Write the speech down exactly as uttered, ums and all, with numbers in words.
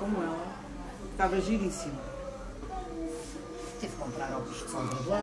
como ela. Estava giríssimo. Tive que comprar óculos de sol de